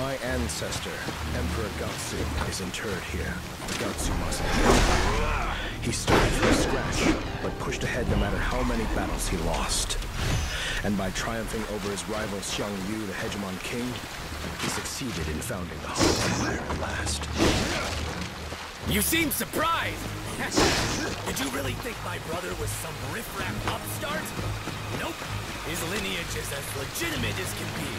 My ancestor, Emperor Gaozu, is interred here. The Gaozu Mausoleum. He started from scratch, but pushed ahead no matter how many battles he lost. And by triumphing over his rival Xiang Yu, the Hegemon King, he succeeded in founding the Han Empire at last. You seem surprised! Did you really think my brother was some riffraff upstart? Nope. His lineage is as legitimate as can be.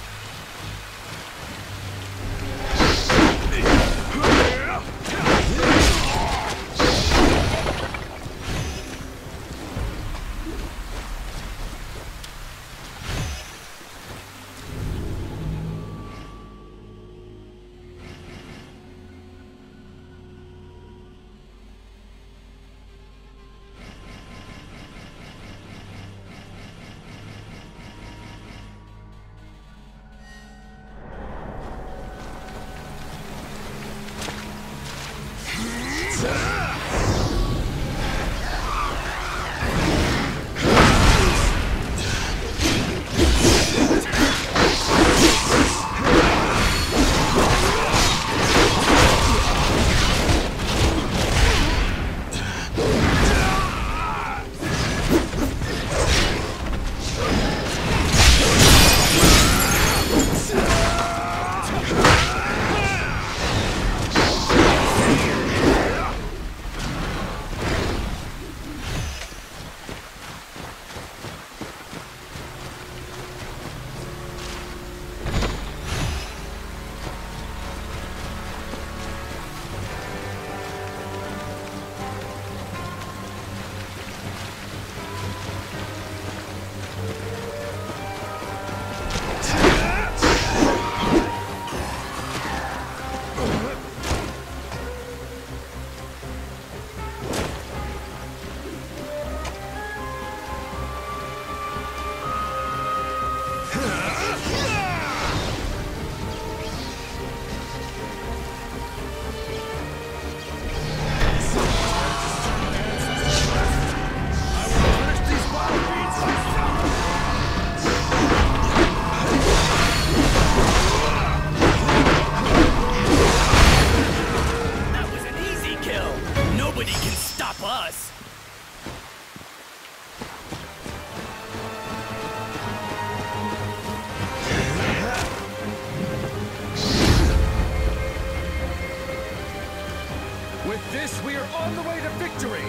With this, we are on the way to victory!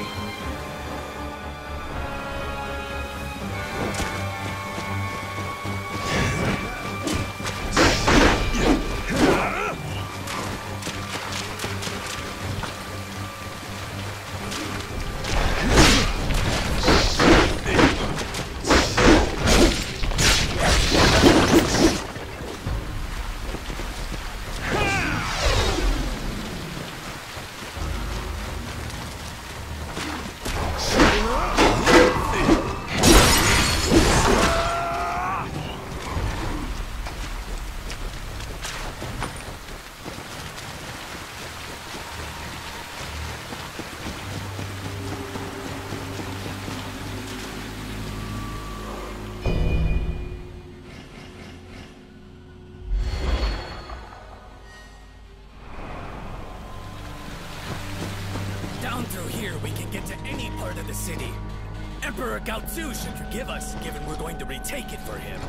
Down through here, we can get to any part of the city. Emperor Gaozu should forgive us, given we're going to retake it for him.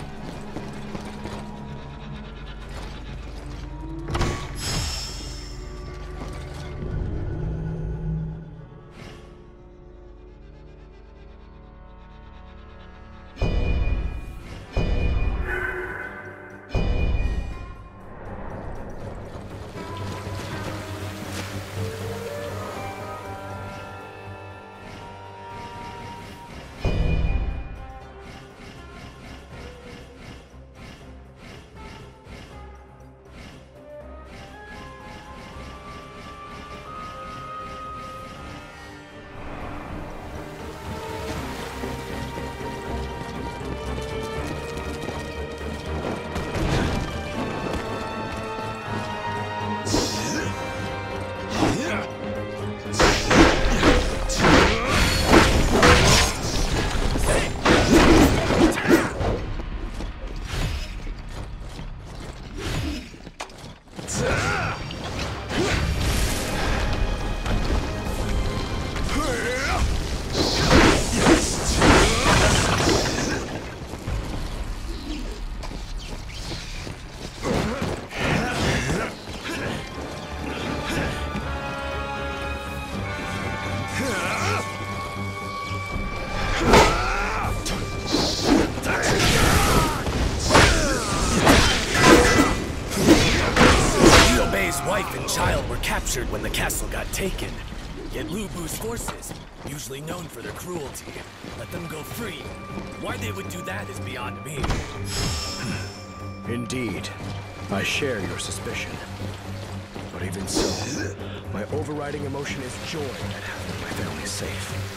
captured when the castle got taken. Yet Lu Bu's forces, usually known for their cruelty, let them go free. Why they would do that is beyond me. Indeed, I share your suspicion. But even so, my overriding emotion is joy at having my family safe.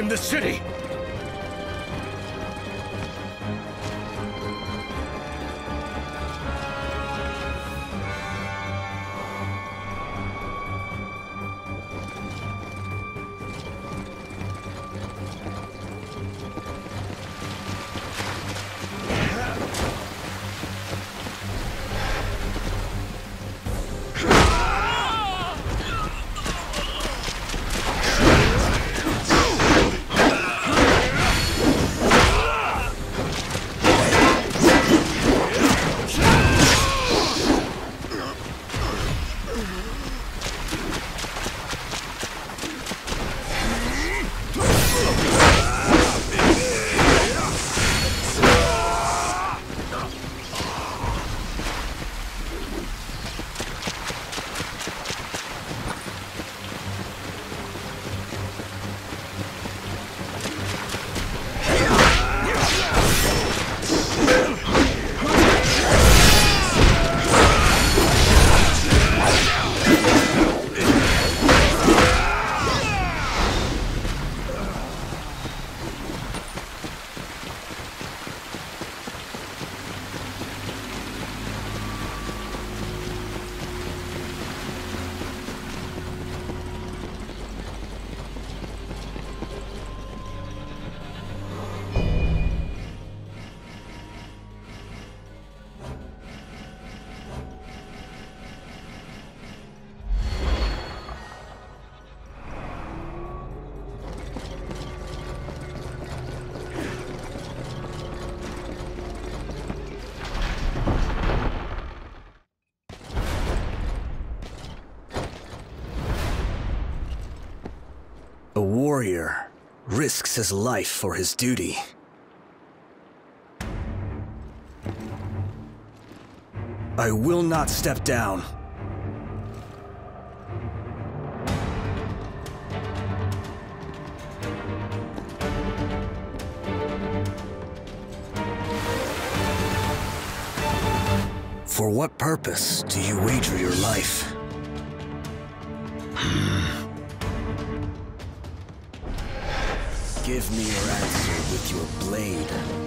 reclaim the city! A warrior risks his life for his duty. I will not step down. For what purpose do you wager your life? Give me your answer with your blade.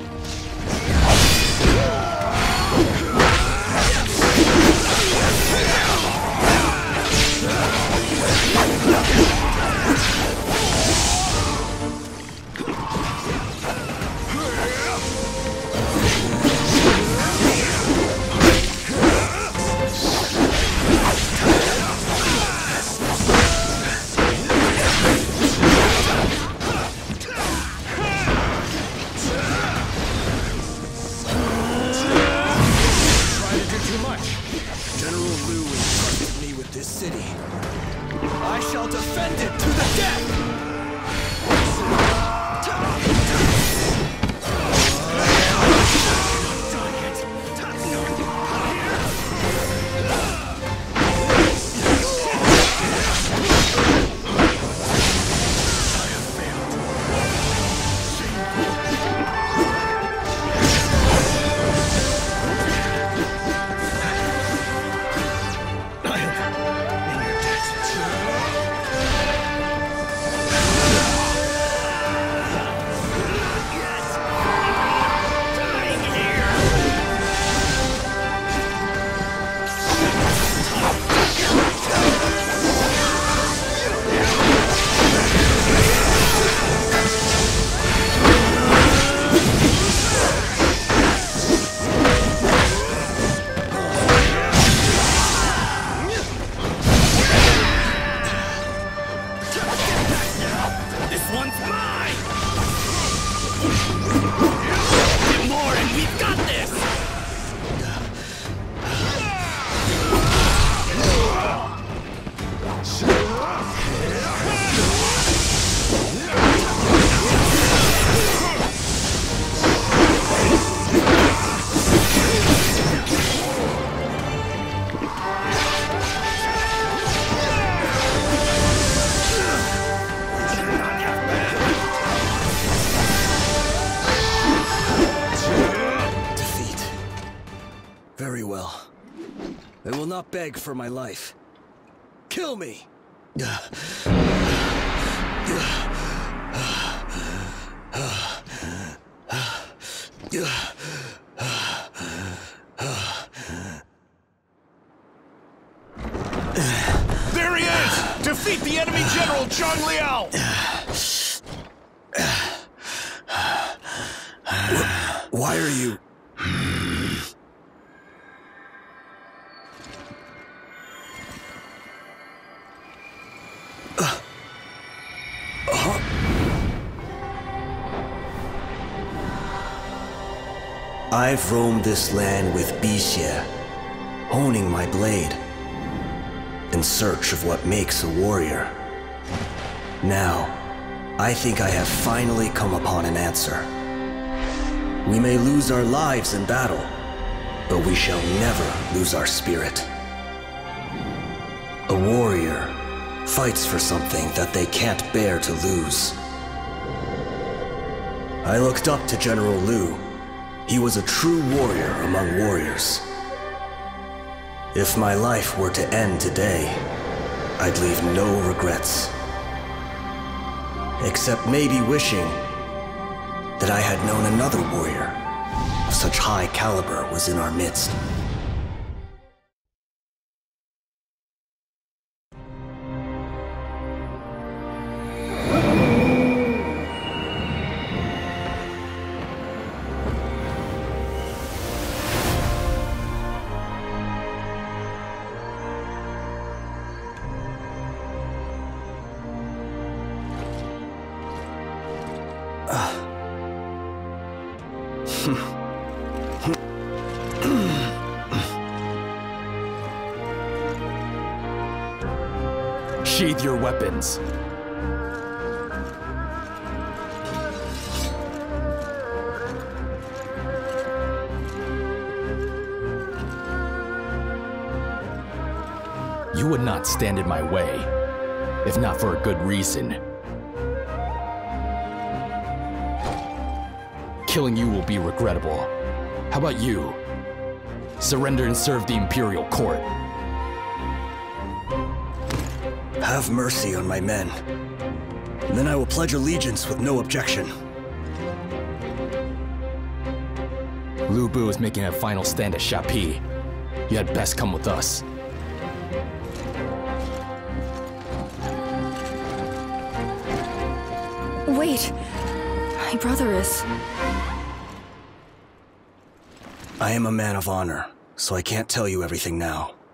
I shall defend it to the death! Very well. I will not beg for my life. Kill me! There he is! Defeat the enemy general, Zhang Liao! Why are you... I've roamed this land with Bixie, honing my blade, in search of what makes a warrior. Now, I think I have finally come upon an answer. We may lose our lives in battle, but we shall never lose our spirit. A warrior fights for something that they can't bear to lose. I looked up to General Lu. He was a true warrior among warriors. If my life were to end today, I'd leave no regrets. Except maybe wishing that I had known another warrior of such high caliber was in our midst. Sheathe your weapons. You would not stand in my way, if not for a good reason. Killing you will be regrettable. How about you? Surrender and serve the Imperial Court. Have mercy on my men. And then I will pledge allegiance with no objection. Lu Bu is making a final stand at Shapi. You had best come with us. Wait. My brother is... I am a man of honor, so I can't tell you everything now.